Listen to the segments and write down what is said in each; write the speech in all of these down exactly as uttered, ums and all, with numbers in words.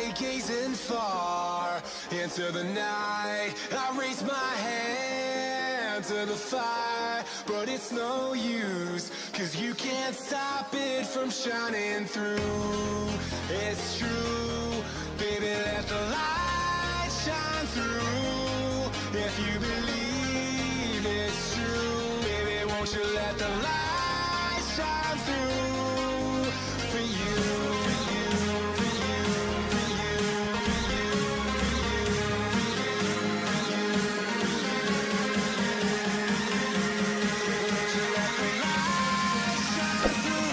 sky, gazing far into the night. I raise my hand to the fire, but it's no use, 'cause you can't stop it from shining through. It's true, baby, let the light shine through. If you believe it's true, baby, won't you let the light shine through for you, for you, for you, for you, for you, for you, for you, won't you let the light shine through?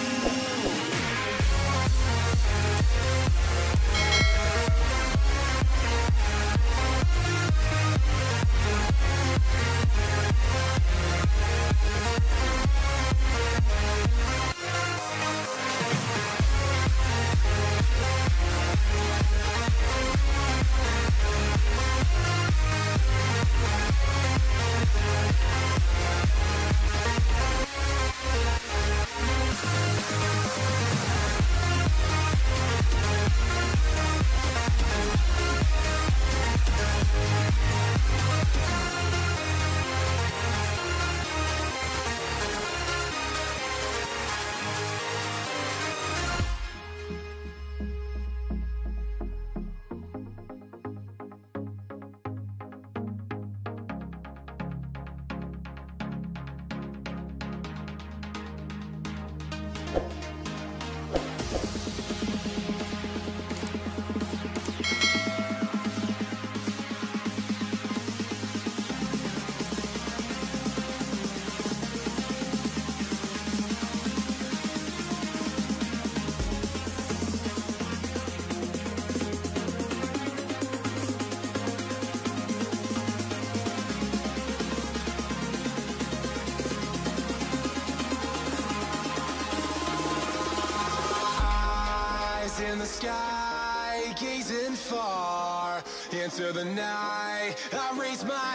In the sky, gazing far into the night. I raise my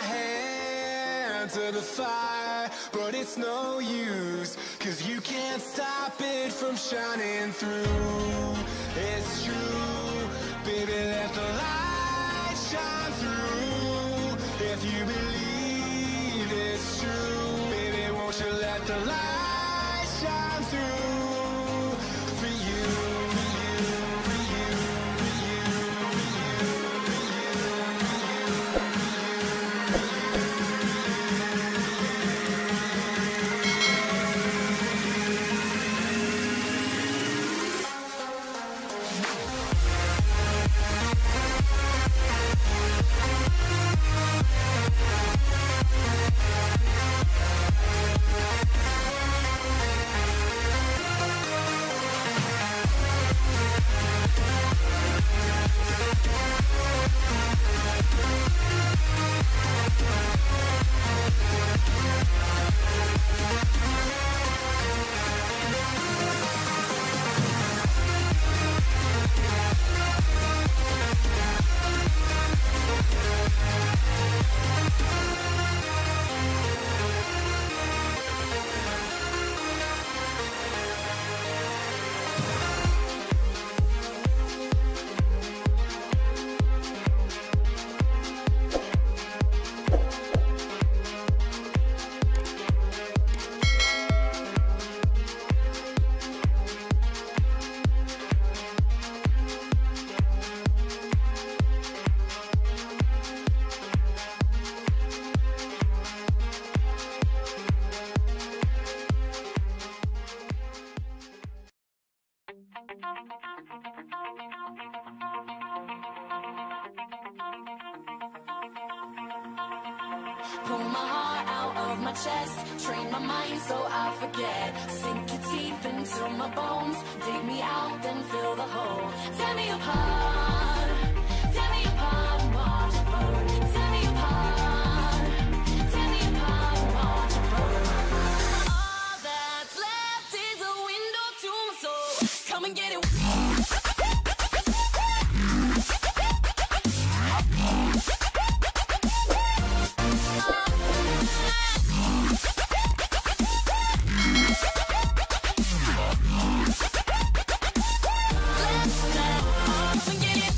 hand to the fire, but it's no use, 'cause you can't stop it from shining through. It's true, baby, let the light shine through. If you believe it's true, baby, won't you let the light shine through for you, for you, for you, for you, for you, for you, for Pull my heart out of my chest, train my mind so I forget. Sink your teeth into my bones, dig me out, then fill the hole. Tear me apart, tear me apart and watch it burn. Tear me apart, tear me apart and watch it burn. All that's left is a window to my soul. Come and get it. Come and get it.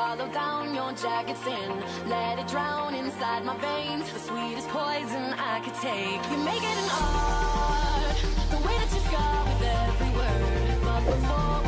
swallow down your jacket sin. Let it drown inside my veins, the sweetest poison I could take. You make it an art, the way that you scar with every word. But before